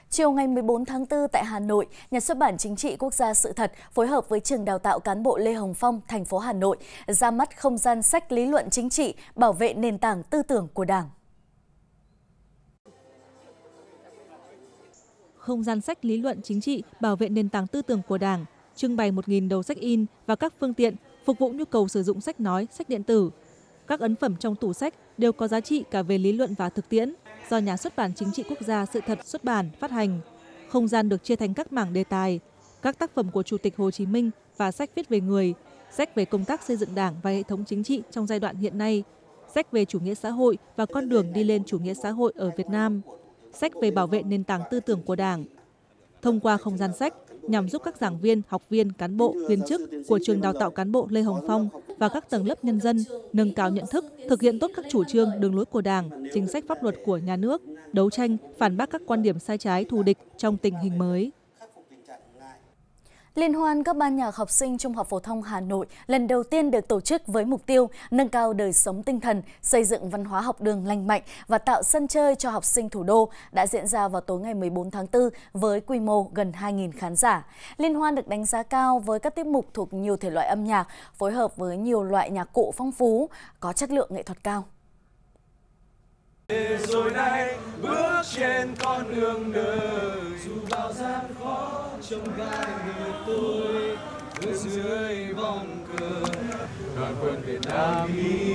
Chiều ngày 14 tháng 4 tại Hà Nội, Nhà xuất bản Chính trị Quốc gia Sự thật phối hợp với Trường Đào tạo Cán bộ Lê Hồng Phong, thành phố Hà Nội ra mắt không gian sách lý luận chính trị, bảo vệ nền tảng tư tưởng của Đảng. Không gian sách lý luận chính trị, bảo vệ nền tảng tư tưởng của Đảng, trưng bày 1.000 đầu sách in và các phương tiện phục vụ nhu cầu sử dụng sách nói, sách điện tử. Các ấn phẩm trong tủ sách đều có giá trị cả về lý luận và thực tiễn, do Nhà xuất bản Chính trị Quốc gia Sự thật xuất bản, phát hành. Không gian được chia thành các mảng đề tài, các tác phẩm của Chủ tịch Hồ Chí Minh và sách viết về người, sách về công tác xây dựng Đảng và hệ thống chính trị trong giai đoạn hiện nay, sách về chủ nghĩa xã hội và con đường đi lên chủ nghĩa xã hội ở Việt Nam, sách về bảo vệ nền tảng tư tưởng của Đảng. Thông qua không gian sách, nhằm giúp các giảng viên, học viên, cán bộ, viên chức của Trường Đào tạo Cán bộ Lê Hồng Phong và các tầng lớp nhân dân nâng cao nhận thức, thực hiện tốt các chủ trương, đường lối của Đảng, chính sách pháp luật của nhà nước, đấu tranh, phản bác các quan điểm sai trái, thù địch trong tình hình mới. Liên hoan các ban nhạc học sinh Trung học phổ thông Hà Nội lần đầu tiên được tổ chức với mục tiêu nâng cao đời sống tinh thần, xây dựng văn hóa học đường lành mạnh và tạo sân chơi cho học sinh thủ đô đã diễn ra vào tối ngày 14 tháng 4 với quy mô gần 2.000 khán giả. Liên hoan được đánh giá cao với các tiết mục thuộc nhiều thể loại âm nhạc, phối hợp với nhiều loại nhạc cụ phong phú, có chất lượng nghệ thuật cao. Rồi nay bước trên con đường đời, dù bao gian khó trong gai người tôi, ở dưới vòng cờ đoàn quân Việt Nam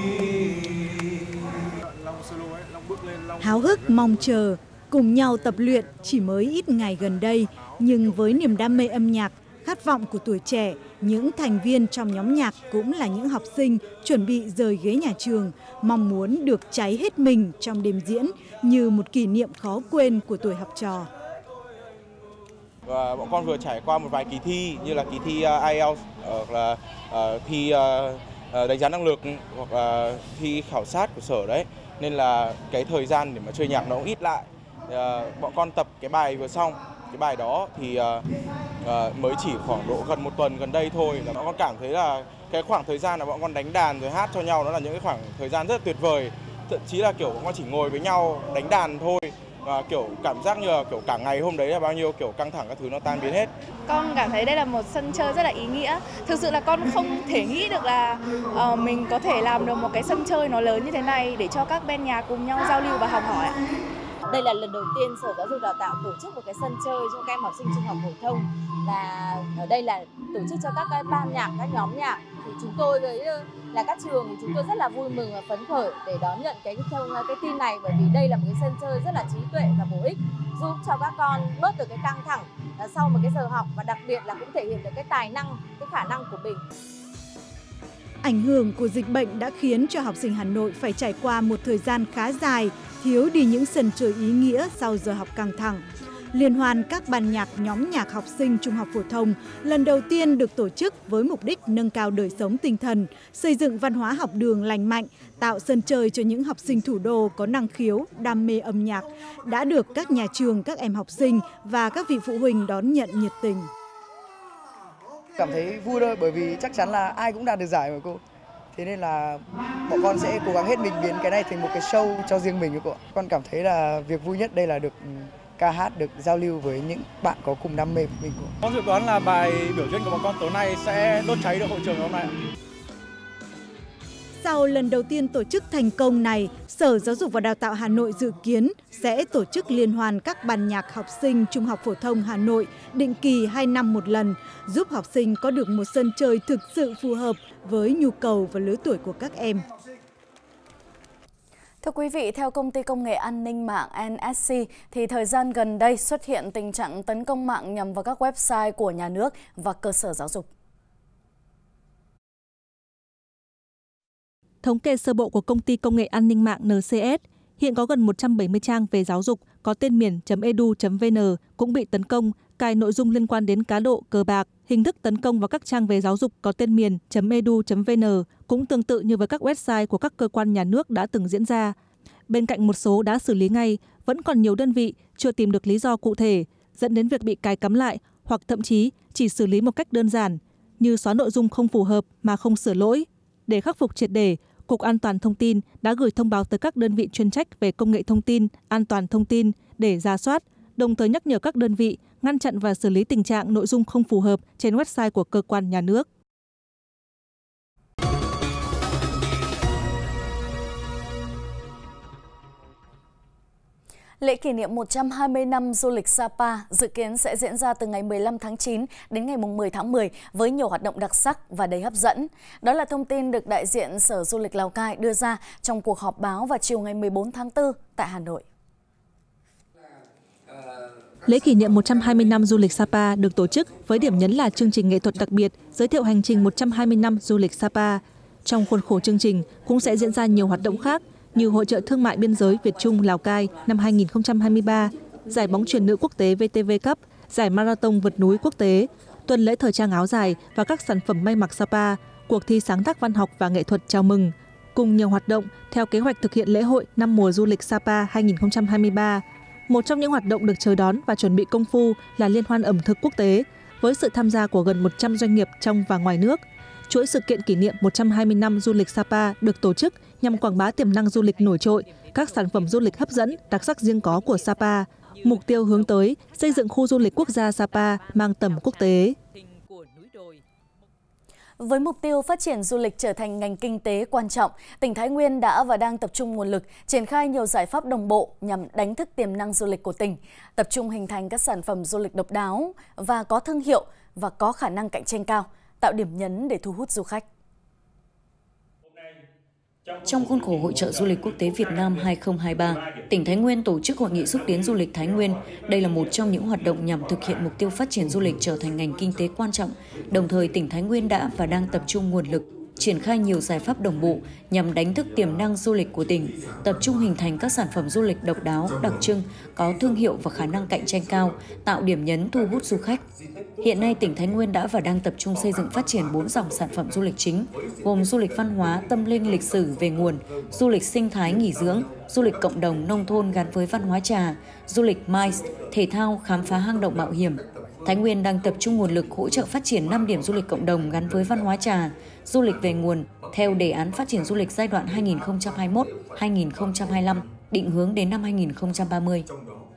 háo hức mong chờ cùng nhau tập luyện chỉ mới ít ngày gần đây, nhưng với niềm đam mê âm nhạc, khát vọng của tuổi trẻ, những thành viên trong nhóm nhạc cũng là những học sinh chuẩn bị rời ghế nhà trường, mong muốn được cháy hết mình trong đêm diễn như một kỷ niệm khó quên của tuổi học trò. Và bọn con vừa trải qua một vài kỳ thi như là kỳ thi IELTS, hoặc là thi đánh giá năng lực, hoặc là thi khảo sát của sở đấy. Nên là cái thời gian để mà chơi nhạc nó cũng ít lại. Bọn con tập cái bài vừa xong, cái bài đó thì mới chỉ khoảng độ gần 1 tuần gần đây thôi. Bọn con cảm thấy là cái khoảng thời gian là bọn con đánh đàn rồi hát cho nhau, nó là những cái khoảng thời gian rất là tuyệt vời. Thậm chí là kiểu bọn con chỉ ngồi với nhau đánh đàn thôi, và kiểu cảm giác như là kiểu cả ngày hôm đấy là bao nhiêu kiểu căng thẳng các thứ nó tan biến hết. Con cảm thấy đây là một sân chơi rất là ý nghĩa. Thực sự là con không thể nghĩ được là mình có thể làm được một cái sân chơi nó lớn như thế này để cho các ban nhạc cùng nhau giao lưu và học hỏi. Đây là lần đầu tiên Sở Giáo dục Đào tạo tổ chức một cái sân chơi cho các em học sinh trung học phổ thông, và ở đây là tổ chức cho các ban nhạc, các nhóm nhạc. Thì chúng tôi với là các trường thì chúng tôi rất là vui mừng và phấn khởi để đón nhận cái tin này, bởi vì đây là một cái sân chơi rất là trí tuệ và bổ ích, giúp cho các con bớt được cái căng thẳng sau một cái giờ học, và đặc biệt là cũng thể hiện được cái tài năng, cái khả năng của mình. Ảnh hưởng của dịch bệnh đã khiến cho học sinh Hà Nội phải trải qua một thời gian khá dài, thiếu đi những sân chơi ý nghĩa sau giờ học căng thẳng. Liên hoan các ban nhạc nhóm nhạc học sinh trung học phổ thông lần đầu tiên được tổ chức với mục đích nâng cao đời sống tinh thần, xây dựng văn hóa học đường lành mạnh, tạo sân chơi cho những học sinh thủ đô có năng khiếu, đam mê âm nhạc, đã được các nhà trường, các em học sinh và các vị phụ huynh đón nhận nhiệt tình. Cảm thấy vui thôi, bởi vì chắc chắn là ai cũng đạt được giải mà cô. Thế nên là bọn con sẽ cố gắng hết mình biến cái này thành một cái show cho riêng mình cô. Con cảm thấy là việc vui nhất đây là được ca hát, được giao lưu với những bạn có cùng đam mê của mình. Con dự đoán là bài biểu diễn của bọn con tối nay sẽ đốt cháy được hội trường hôm nay. Sau lần đầu tiên tổ chức thành công này, Sở Giáo dục và Đào tạo Hà Nội dự kiến sẽ tổ chức liên hoan các ban nhạc học sinh Trung học phổ thông Hà Nội định kỳ 2 năm một lần, giúp học sinh có được một sân chơi thực sự phù hợp với nhu cầu và lứa tuổi của các em. Thưa quý vị, theo Công ty Công nghệ An ninh mạng NSC, thì thời gian gần đây xuất hiện tình trạng tấn công mạng nhằm vào các website của nhà nước và cơ sở giáo dục. Thống kê sơ bộ của Công ty Công nghệ An ninh mạng NCS, hiện có gần 170 trang về giáo dục có tên miền .edu.vn cũng bị tấn công, cài nội dung liên quan đến cá độ, cờ bạc. Hình thức tấn công vào các trang về giáo dục có tên miền .edu.vn cũng tương tự như với các website của các cơ quan nhà nước đã từng diễn ra. Bên cạnh một số đã xử lý ngay, vẫn còn nhiều đơn vị chưa tìm được lý do cụ thể, dẫn đến việc bị cài cắm lại hoặc thậm chí chỉ xử lý một cách đơn giản, như xóa nội dung không phù hợp mà không sửa lỗi. Để khắc phục triệt để, Cục An toàn Thông tin đã gửi thông báo tới các đơn vị chuyên trách về công nghệ thông tin, an toàn thông tin để rà soát, đồng thời nhắc nhở các đơn vị ngăn chặn và xử lý tình trạng nội dung không phù hợp trên website của cơ quan nhà nước. Lễ kỷ niệm 120 năm du lịch Sapa dự kiến sẽ diễn ra từ ngày 15 tháng 9 đến ngày 10 tháng 10 với nhiều hoạt động đặc sắc và đầy hấp dẫn. Đó là thông tin được đại diện Sở Du lịch Lào Cai đưa ra trong cuộc họp báo vào chiều ngày 14 tháng 4 tại Hà Nội. Lễ kỷ niệm 120 năm du lịch Sapa được tổ chức với điểm nhấn là chương trình nghệ thuật đặc biệt giới thiệu hành trình 120 năm du lịch Sapa. Trong khuôn khổ chương trình cũng sẽ diễn ra nhiều hoạt động khác như Hội chợ Thương mại Biên giới Việt Trung Lào Cai năm 2023, Giải bóng chuyền nữ quốc tế VTV Cup, Giải Marathon vượt núi quốc tế, tuần lễ thời trang áo dài và các sản phẩm may mặc Sapa, cuộc thi sáng tác văn học và nghệ thuật chào mừng, cùng nhiều hoạt động theo kế hoạch thực hiện lễ hội năm mùa du lịch Sapa 2023. Một trong những hoạt động được chờ đón và chuẩn bị công phu là Liên hoan ẩm thực quốc tế, với sự tham gia của gần 100 doanh nghiệp trong và ngoài nước. Chuỗi sự kiện kỷ niệm 120 năm du lịch Sapa được tổ chức nhằm quảng bá tiềm năng du lịch nổi trội, các sản phẩm du lịch hấp dẫn, đặc sắc riêng có của Sapa. Mục tiêu hướng tới xây dựng khu du lịch quốc gia Sapa mang tầm quốc tế. Với mục tiêu phát triển du lịch trở thành ngành kinh tế quan trọng, tỉnh Thái Nguyên đã và đang tập trung nguồn lực triển khai nhiều giải pháp đồng bộ nhằm đánh thức tiềm năng du lịch của tỉnh, tập trung hình thành các sản phẩm du lịch độc đáo và có thương hiệu và có khả năng cạnh tranh cao, tạo điểm nhấn để thu hút du khách. Trong khuôn khổ Hội chợ Du lịch Quốc tế Việt Nam 2023, tỉnh Thái Nguyên tổ chức Hội nghị xúc tiến du lịch Thái Nguyên. Đây là một trong những hoạt động nhằm thực hiện mục tiêu phát triển du lịch trở thành ngành kinh tế quan trọng. Đồng thời, tỉnh Thái Nguyên đã và đang tập trung nguồn lực, triển khai nhiều giải pháp đồng bộ nhằm đánh thức tiềm năng du lịch của tỉnh, tập trung hình thành các sản phẩm du lịch độc đáo, đặc trưng, có thương hiệu và khả năng cạnh tranh cao, tạo điểm nhấn thu hút du khách. Hiện nay, tỉnh Thái Nguyên đã và đang tập trung xây dựng phát triển 4 dòng sản phẩm du lịch chính, gồm du lịch văn hóa, tâm linh, lịch sử về nguồn, du lịch sinh thái nghỉ dưỡng, du lịch cộng đồng nông thôn gắn với văn hóa trà, du lịch MICE, thể thao, khám phá hang động mạo hiểm. Thái Nguyên đang tập trung nguồn lực hỗ trợ phát triển 5 điểm du lịch cộng đồng gắn với văn hóa trà, du lịch về nguồn theo đề án phát triển du lịch giai đoạn 2021-2025, định hướng đến năm 2030.